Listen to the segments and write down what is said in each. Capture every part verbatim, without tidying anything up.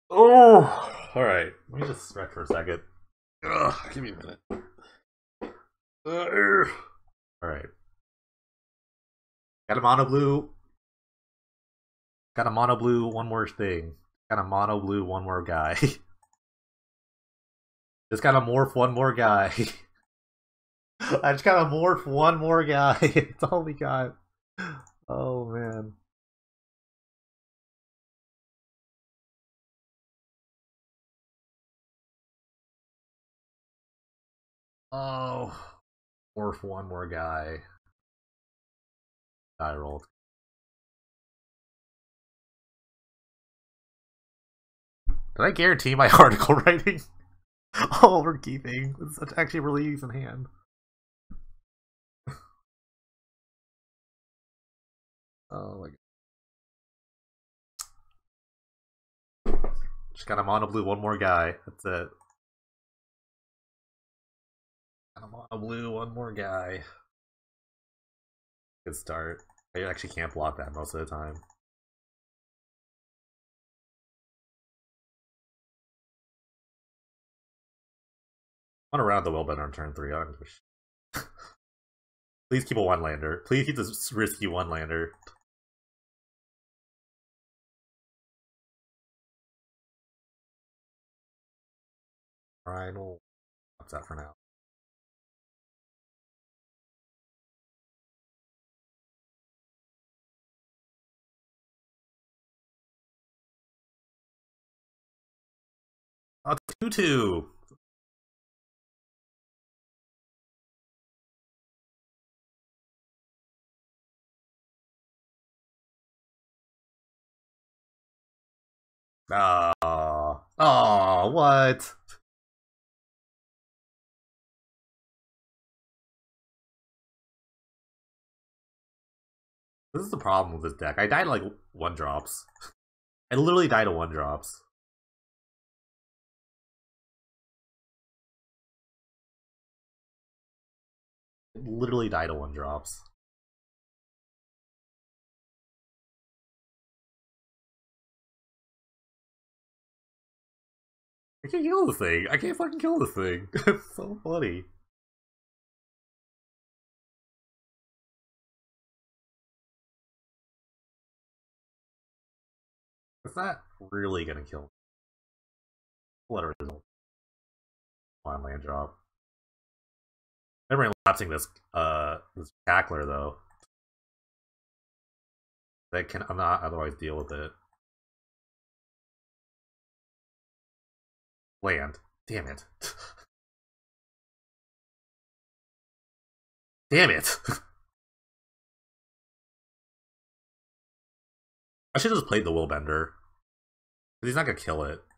Oh, all right. Let me just stretch for a second. Ugh, give me a minute. Uh, all right. Got a mono blue. Got a mono blue. One more thing. Got a mono blue. One more guy. Just gotta morph one more guy. I just gotta morph one more guy. It's all we got. Oh man. Oh, morph one more guy. Die rolled. Did I guarantee my article writing? Oh, we're keeping. It's actually really easy in hand. Oh my god. Just got a mono blue, one more guy. That's it. Got a mono blue, one more guy. Good start. I actually can't block that most of the time. I want to round the Willbender on turn three. I don't give a Please keep a one lander. Please keep this risky one lander. Alright, we'll what's that for now? Oh, it's two two. Oh, oh, what? This is the problem with this deck. I died like one drops. I literally died of one drops. I literally died of one drops. I can't kill this thing. I can't fucking kill this thing. It's so funny. It's not really gonna kill me. Let it result. One land drop. Never lapsing this uh this tackler though. They can I'm not otherwise deal with it. Land. Damn it. Damn it. I should have just played the Willbender. He's not gonna kill it.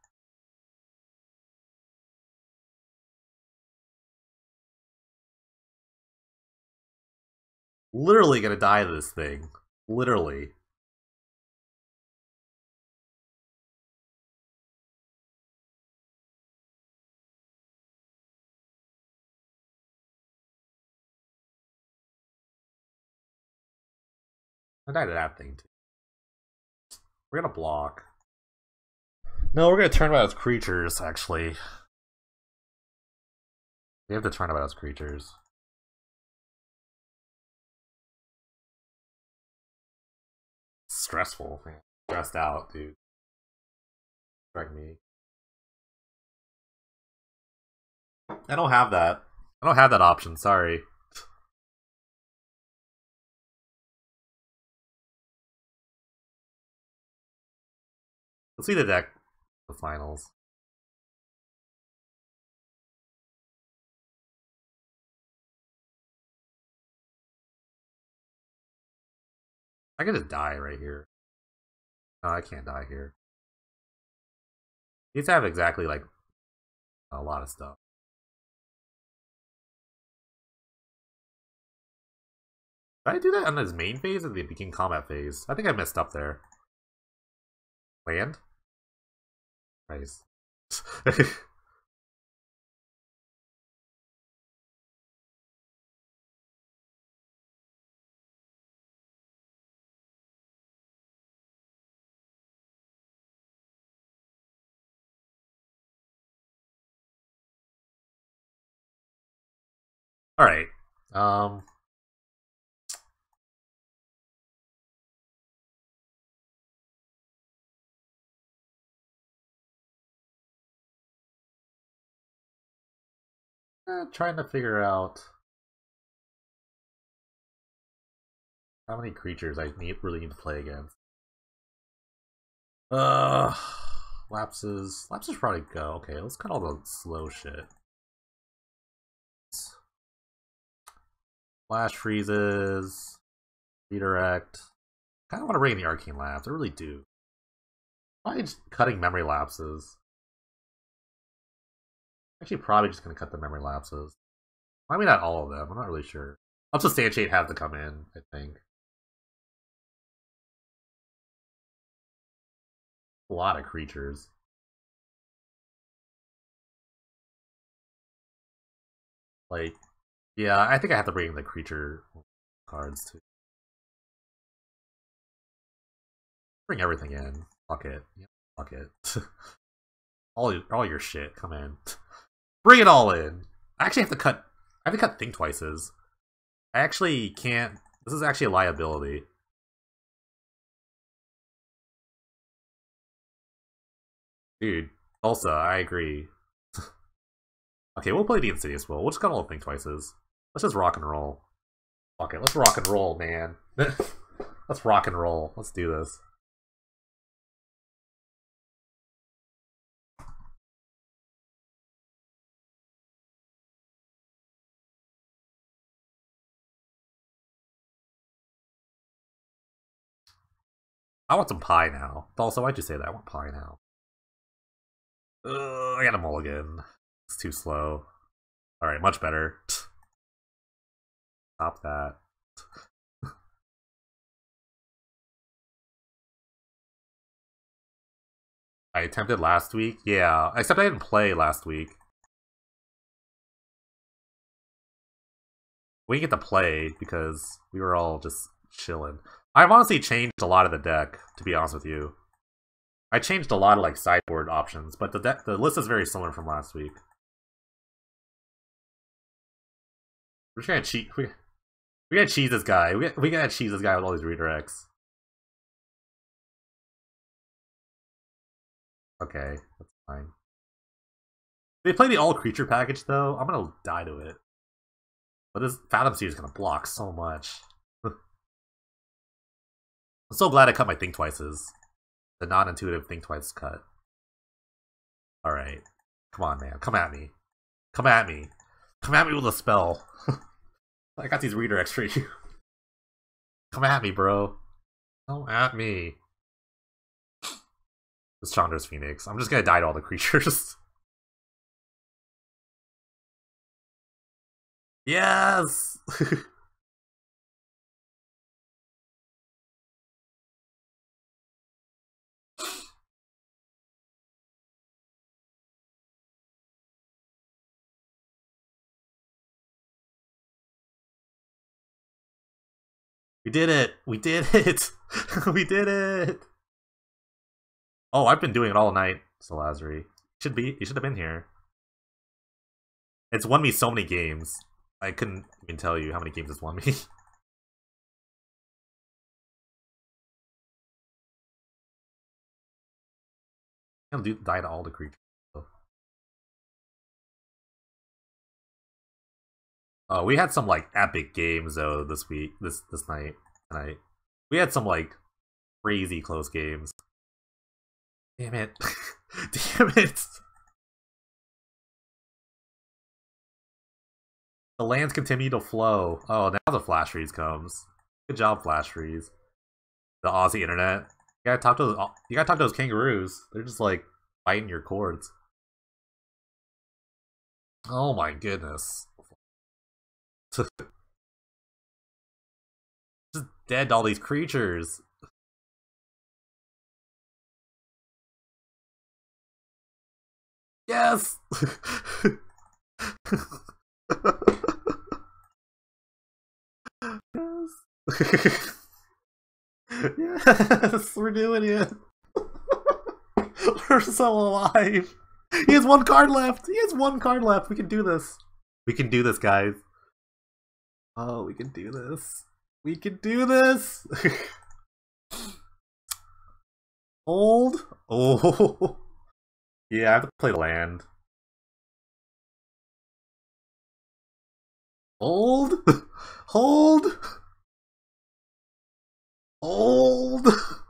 Literally gonna die to this thing. Literally. I died to that thing too. We're gonna block. No, we're gonna turn about as creatures, actually. We have to turn about as creatures. Stressful, man. Stressed out, dude. Strike me. I don't have that. I don't have that option, sorry. Let's see the deck. The finals. I could just die right here. No, I can't die here. He needs to have exactly like a lot of stuff. Did I do that on his main phase or the beginning combat phase? I think I messed up there. Land? Nice. Alright. Um... Eh, trying to figure out how many creatures I need really need to play against. Uh, lapses. Lapses probably go. Okay, let's cut all the slow shit. Flash freezes. Redirect. I kind of want to bring in the Arcane Labs. I really do. Probably just cutting memory lapses. Actually, probably just going to cut the memory lapses. I mean, not all of them. I'm not really sure. Up to Substantiate have to come in, I think. A lot of creatures. Like, yeah, I think I have to bring in the creature cards too. Bring everything in. Fuck it. Yeah, fuck it. all, your, all your shit, come in. Bring it all in! I actually have to cut... I have to cut Think Twices. I actually can't... This is actually a liability. Dude, Tulsa, I agree. Okay, we'll play the Insidious Will. We'll just cut all the Think Twices. Let's just rock and roll. Okay, let's rock and roll, man. Let's rock and roll. Let's do this. I want some pie now. Also, why'd you say that? I want pie now. Ugh, I got a mulligan. It's too slow. Alright, much better. Stop that. I attempted last week? Yeah, except I didn't play last week. We didn't get to play because we were all just chilling. I've honestly changed a lot of the deck, to be honest with you. I changed a lot of like sideboard options, but the deck, the list is very similar from last week. We're just gonna cheat. We, we gotta cheese this guy. We, we gotta cheese this guy with all these redirects. Okay, that's fine. They play the all creature package though. I'm gonna die to it. But this Fathom Seer is gonna block so much. I'm so glad I cut my Think Twices. The non-intuitive Think Twice cut. Alright. Come on, man. Come at me. Come at me. Come at me with a spell. I got these redirects for you. Come at me, bro. Come at me. This Chandra's Phoenix. I'm just gonna die to all the creatures. Yes! We did it! We did it! We did it! Oh, I've been doing it all night, Salazari. Should be. You should have been here. It's won me so many games. I couldn't even tell you how many games it's won me. I'm gonna die to all the creatures. Oh, we had some like epic games though this week, this this night, tonight. We had some like crazy close games. Damn it! Damn it! The lands continue to flow. Oh, now the flash freeze comes. Good job, flash freeze. The Aussie internet. You gotta talk to those. You gotta talk to those kangaroos. They're just like biting your cords. Oh my goodness. Just dead to all these creatures. Yes! Yes! Yes! We're doing it! We're so alive! He has one card left! He has one card left! We can do this! We can do this, guys. Oh, we can do this. We can do this! Hold? Oh. Yeah, I have to play land. Hold? Hold? Hold?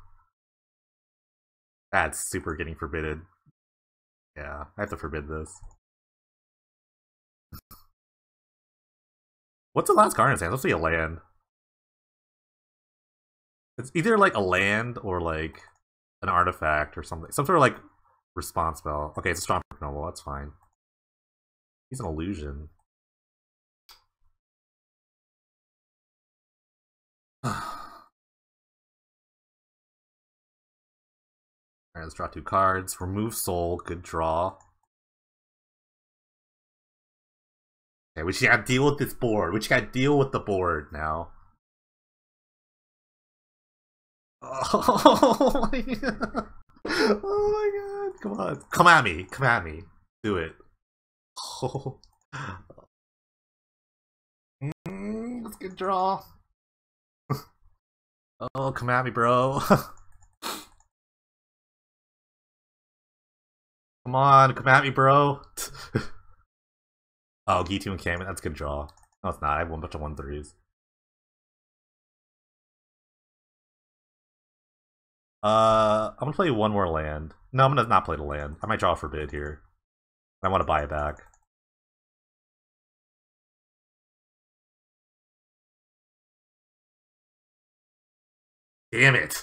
That's super getting forbidden. Yeah, I have to forbid this. What's the last card in his hand? Let's see a land. It's either like a land or like an artifact or something. Some sort of like response spell. Okay, it's a strong noble, that's fine. He's an illusion. Alright, let's draw two cards. Remove soul, good draw. Okay, we just gotta deal with this board. We just gotta deal with the board now. Oh my god. Oh my god. Come on. Come at me. Come at me. Do it. Oh. Mm, let's get draw. Oh, come at me, bro. Come on, come at me, bro. Oh, Gitu encampment, that's a good draw. No, it's not. I have one bunch of one threes. Uh, I'm gonna play one more land. No, I'm gonna not play the land. I might draw a forbid here. I want to buy it back. Damn it!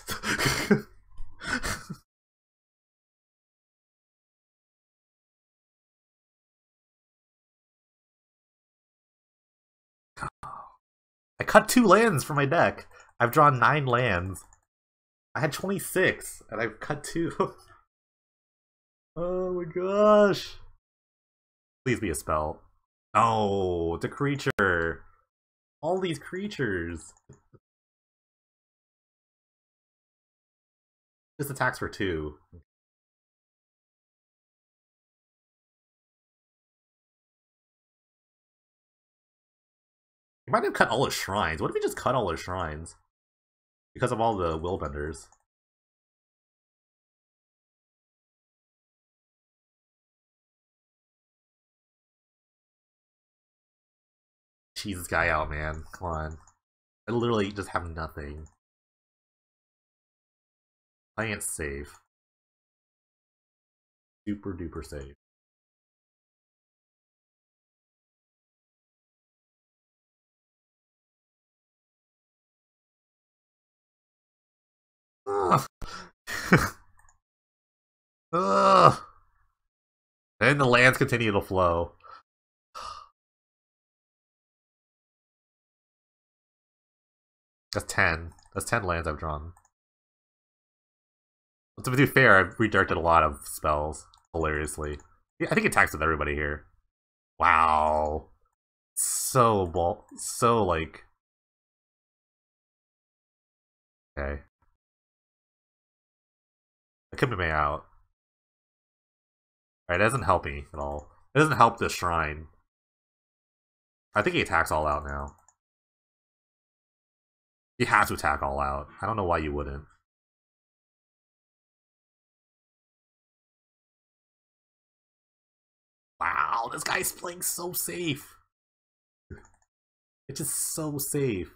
I cut two lands from my deck. I've drawn nine lands. I had twenty-six, and I've cut two. Oh my gosh. Please be a spell. Oh, it's a creature. All these creatures. This attacks for two. He might have cut all his shrines. What if he just cut all his shrines? Because of all the will benders. Cheese this guy out, man. Come on. I literally just have nothing. Playing it safe. Super duper safe. Ugh. Ugh. And the lands continue to flow. That's ten. That's ten lands I've drawn. To be fair, I've redirected a lot of spells, hilariously. Yeah, I think it attacks with everybody here. Wow. So, ball, so, like... Okay. I could be made out. Alright, it doesn't help me at all. It doesn't help this shrine. I think he attacks all out now. He has to attack all out. I don't know why you wouldn't. Wow, this guy's playing so safe. It's just so safe.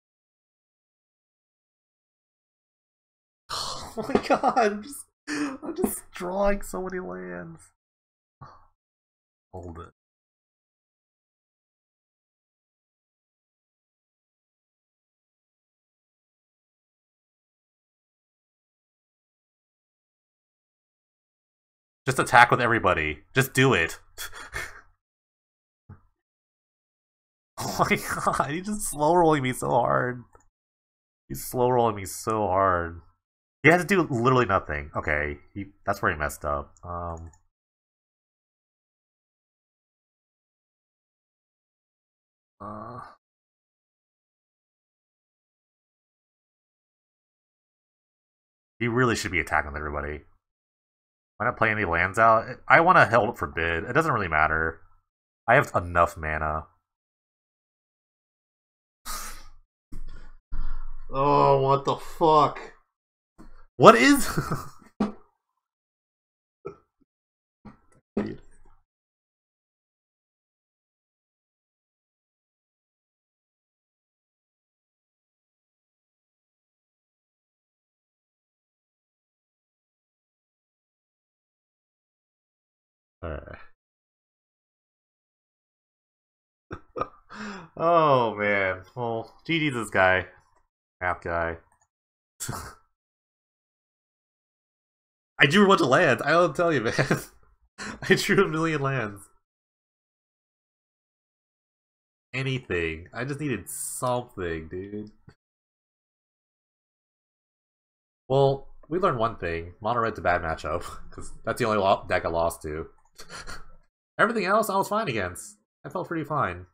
Oh my god, I'm just, I'm just drawing so many lands. Hold it. Just attack with everybody. Just do it. Oh my god, he's just slow rolling me so hard. He's slow rolling me so hard. He had to do literally nothing. Okay, he, that's where he messed up. Um, uh, he really should be attacking with everybody. Why not play any lands out? I want to hold forbid. It doesn't really matter. I have enough mana. Oh, what the fuck? What is... Alright. Oh man. Well, G G's this guy. Half guy. I drew a bunch of lands. I don't tell you, man. I drew a million lands. Anything. I just needed something, dude. Well, we learned one thing. Mono red's a bad matchup, because that's the only deck I lost to. Everything else I was fine against. I felt pretty fine.